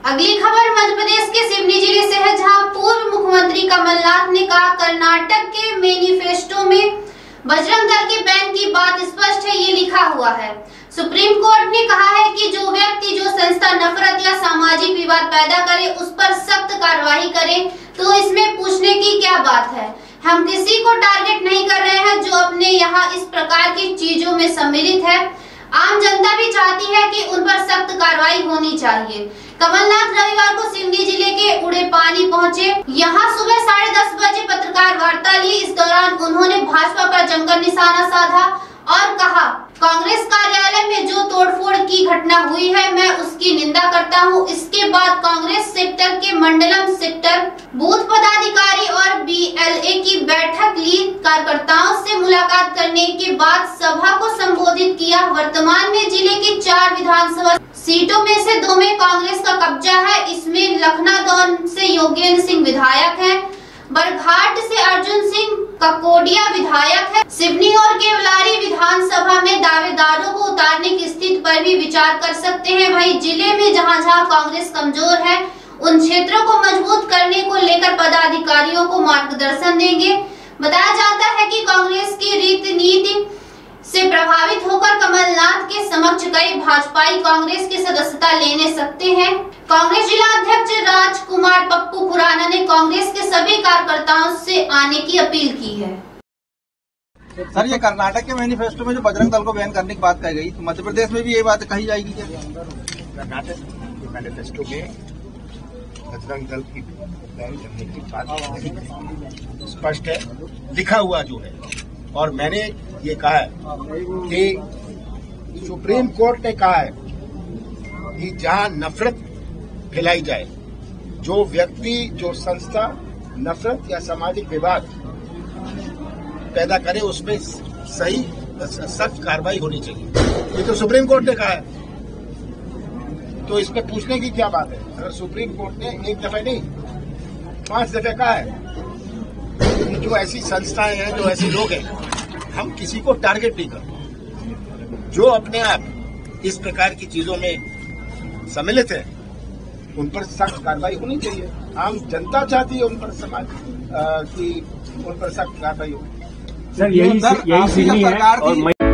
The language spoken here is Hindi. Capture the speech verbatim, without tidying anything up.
अगली खबर मध्य प्रदेश के सिवनी जिले से है, जहां पूर्व मुख्यमंत्री कमलनाथ ने कहा कर्नाटक के मैनिफेस्टो में बजरंग दल के बैन की बात स्पष्ट है, ये लिखा हुआ है। सुप्रीम कोर्ट ने कहा है कि जो व्यक्ति जो संस्था नफरत या सामाजिक विवाद पैदा करे उस पर सख्त कार्रवाई करे, तो इसमें पूछने की क्या बात है। हम किसी को टारगेट नहीं कर रहे हैं जो अपने यहाँ इस प्रकार की चीजों में सम्मिलित है। आम जनता भी चाहती है कि उन पर सख्त कार्रवाई होनी चाहिए। कमलनाथ रविवार को सिवनी जिले के उड़ेपानी पहुंचे। यहां सुबह साढ़े दस बजे पत्रकार वार्ता ली। इस दौरान उन्होंने भाजपा पर जमकर निशाना साधा और कहा, कांग्रेस कार्यालय में जो तोड़फोड़ की घटना हुई है मैं उसकी निंदा करता हूं। इसके बाद कांग्रेस सेक्टर के मंडलम सेक्टर बूथ पदाधिकारी और बी एल ए की बैठक ली। कार्यकर्ताओं से मुलाकात करने के बाद सभा को संबोधित किया। वर्तमान में जिले की चार विधानसभा सीटों में से दो में कांग्रेस का कब्जा है। इसमें लखनादौन से योगेंद्र सिंह विधायक हैं, बरघाट से अर्जुन सिंह ककोडिया विधायक है। सिवनी और केवलारी विधानसभा में दावेदारों को उतारने की स्थिति पर भी विचार कर सकते हैं। वहीं जिले में जहां जहां कांग्रेस कमजोर है उन क्षेत्रों को मजबूत करने को लेकर पदाधिकारियों को मार्गदर्शन देंगे। बताया जाता है कि कांग्रेस की रीति नीति से प्रभावित होकर कमलनाथ के समक्ष कई भाजपाई कांग्रेस की सदस्यता लेने सकते हैं। कांग्रेस जिला अध्यक्ष राजकुमार पप्पू खुराना ने कांग्रेस के सभी कार्यकर्ताओं से आने की अपील की है। सर, ये कर्नाटक के मैनिफेस्टो में जो बजरंग दल को बैन करने की बात कही गई, तो मध्य प्रदेश में भी ये बात कही जाएगी क्या? कर्नाटक के मैनिफेस्टो में बजरंग दल की बैन करने की बात स्पष्ट है, लिखा हुआ जो है। और मैंने ये कहा है कि सुप्रीम कोर्ट ने कहा है कि जहां नफरत फैलाई जाए, जो व्यक्ति जो संस्था नफरत या सामाजिक विवाद पैदा करे उसमें सही सख्त कार्रवाई होनी चाहिए। ये तो सुप्रीम कोर्ट ने कहा है, तो इस पर पूछने की क्या बात है। अगर सुप्रीम कोर्ट ने एक दफा नहीं पांच दफे कहा है कि जो ऐसी संस्थाएं हैं, जो ऐसे लोग हैं, हम किसी को टारगेट नहीं करते। जो अपने आप इस प्रकार की चीजों में सम्मिलित है उन पर सख्त कार्रवाई होनी चाहिए। आम जनता चाहती है उन पर समाज की उन पर सख्त कार्रवाई हो। सर, यही यही सिवनी है और